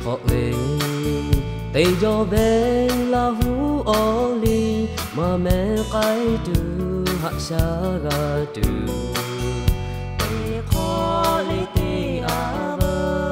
khó lên tây cho bên Lahu oli mà mẹ cái từ hạ xa ga từ tây khó lấy tây à bơ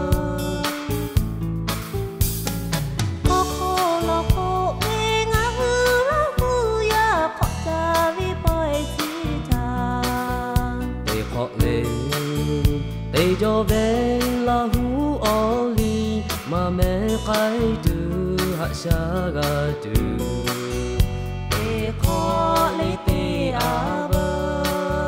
khó khó lo khó về ngã hư Lahu ya khó ta vì bơi chỉ ta tây khó lên tây cho bên Lahu oli mà mẹ cái từ hạ xa ga từ tây khó lấy tây à bơ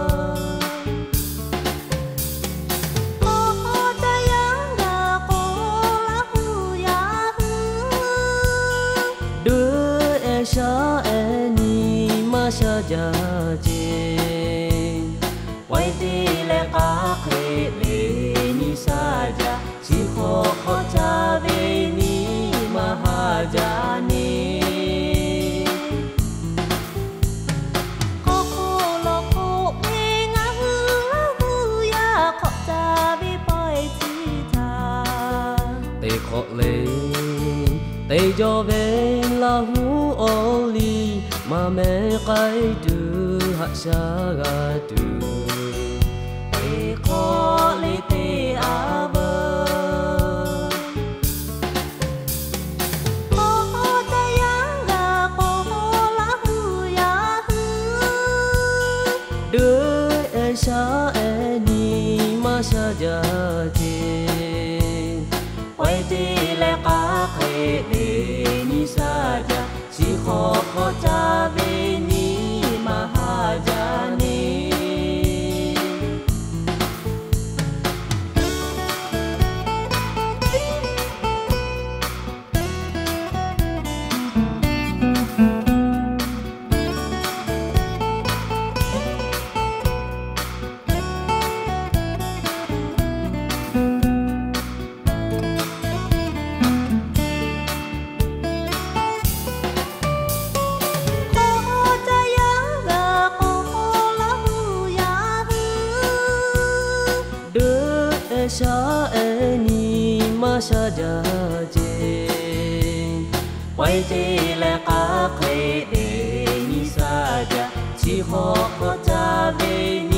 khó khó ta yang ga khó Lahu ya hư đưa e sa e ni ma sa ja je quay đi lệ cá khề lệ ni sa ja chỉ khó khó cha về ni mà ha ja ni khó khó lo khó về ngã hư Lahu ya khó cha vì bơi chỉ ta tây khó lên tây cho bên Lahu oli mà mẹ cái từ hạ xa ga từ tây khó lấy tây à bơ khó khó ta yang ga khó Lahu ya hư đưa e sa e ni ma sa ja je quay đi lệ cá khề lệ ni sa ja chỉ khó khó cha về ni mà ha ja ni khó ta yang ga khó Lahu ya hư đưa e sa e ni ma sa ja je quay đi lệ cá khề lệ ni sa ja chỉ khó khó cha về ni